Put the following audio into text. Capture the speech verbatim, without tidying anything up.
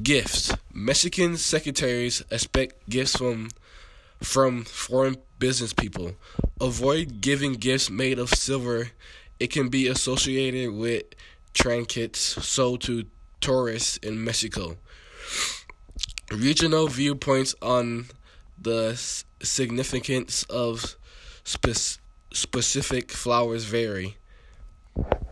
Gifts. Mexican secretaries expect gifts from from foreign business people. Avoid giving gifts made of silver. It can be associated with trinkets sold to tourists in Mexico. Regional viewpoints on the significance of spe- specific flowers vary.